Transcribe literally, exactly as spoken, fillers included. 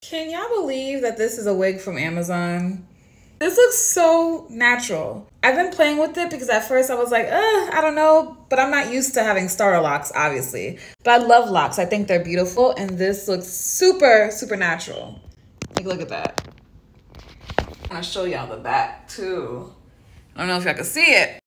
Can y'all believe that this is a wig from Amazon? This looks so natural. I've been playing with it because at first I was like, uh, I don't know, but I'm not used to having starter locks, obviously. But I love locks. I think they're beautiful, and this looks super, super natural. Take a look at that. I'm gonna show y'all the back too. I don't know if y'all can see it.